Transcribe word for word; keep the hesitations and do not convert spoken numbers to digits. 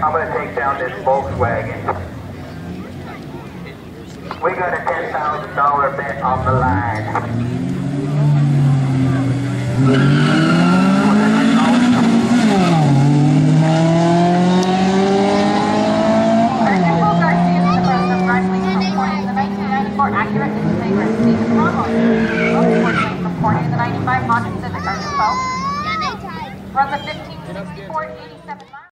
I'm going to take down this Volkswagen. We got a ten thousand dollar bet on the line. Accurate Integra Civic model. Unfortunately, from corny in the ninety-five Honda Civic, our new phone. Runs a fifteen sixty-four eighty-seven miles.